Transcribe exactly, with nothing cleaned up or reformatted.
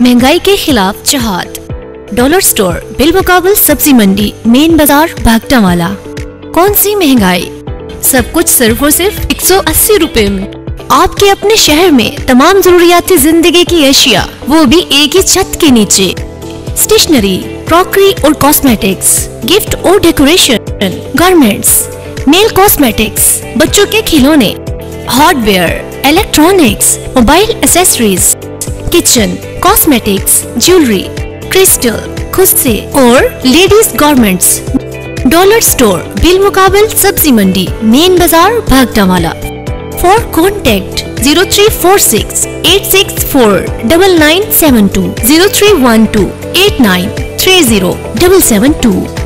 महंगाई के खिलाफ जहाद। डॉलर स्टोर बिलमुकाबल सब्जी मंडी, मेन बाजार, भागटावाला। कौन सी महंगाई, सब कुछ सिर्फ और सिर्फ एक सौ अस्सी रुपए में। आपके अपने शहर में तमाम जरूरियाती जिंदगी की अशिया, वो भी एक ही छत के नीचे। स्टेशनरी, क्रॉकरी और कॉस्मेटिक्स, गिफ्ट और डेकोरेशन, गारमेंट्स, नेल कॉस्मेटिक्स, बच्चों के खिलौने, hardware, electronics, mobile accessories, kitchen, cosmetics, jewellery, crystal, खुद से और लेडीज गारमेंट्स। डॉलर स्टोर बिलमुकाबल सब्जी मंडी, मेन बाजार, Bhagtanwala. For contact zero three four six eight six four double nine seven two, zero three one two eight nine three zero double seven to.